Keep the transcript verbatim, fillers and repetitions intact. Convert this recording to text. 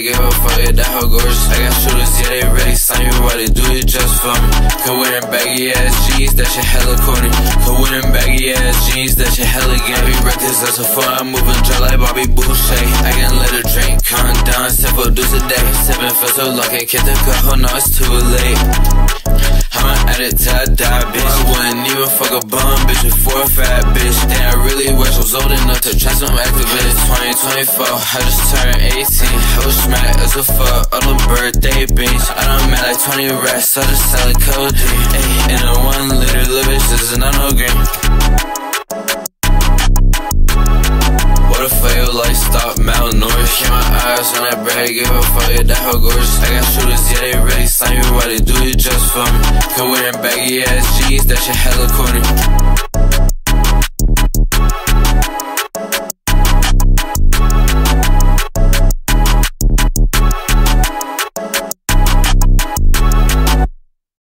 bread, give a fuck, yeah, that hoe gorgeous. I got shooters, yeah, they ready, sign me, why they do it just for me. Could wear them baggy ass jeans, that shit hella corny. Could wear them baggy ass jeans, that shit hella gay. I be reckless, that's a fun, I'm moving dry like Bobby Boucher. I can let her drink, calm down, simple deuce a day. Sippin' feel so long, can't get the cup, oh no, it's too late. I'ma add it till I die, bitch. I wouldn't even fuck a bum, bitch, before a fat bitch. Damn, I really wish I was old enough to try some activists. twenty twenty-four, I just turned eighteen. I was smack as a fuck on a birthday beach. I done made like twenty racks, I just sell a codeine. Ayy, in a one liter, little bitch, this is not no green. What if I your livestock, malnourished? Keep my eyes on that bread, give a fuck, yeah, that hoe gorgeous. I got shooters, yeah, they ready, sign me, why they do it just for me. Could wear them baggy ass jeans, that shit hella corny.